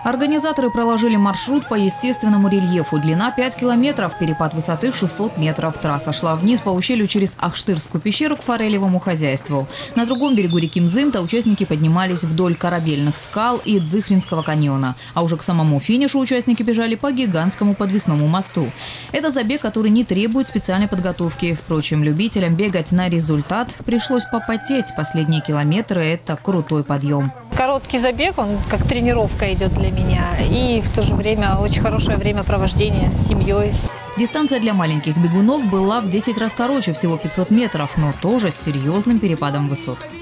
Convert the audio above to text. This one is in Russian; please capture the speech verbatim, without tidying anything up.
Организаторы проложили маршрут по естественному рельефу. Длина пять километров, перепад высоты шестьсот метров. Трасса шла вниз по ущелью через Ахштырскую пещеру к форелевому хозяйству. На другом берегу реки Мзымта участники поднимались вдоль корабельных скал и Дзыхринского каньона. А уже к самому финишу участники бежали по гигантскому подвесному мосту. Это забег, который не требует специальной подготовки. Впрочем, любителям бегать на результат пришлось попотеть. Последние километры – это крутой подъем. Короткий забег, он как тренировка идет для меня. И в то же время очень хорошее времяпровождение с семьей. Дистанция для маленьких бегунов была в десять раз короче, всего пятьсот метров, но тоже с серьезным перепадом высот.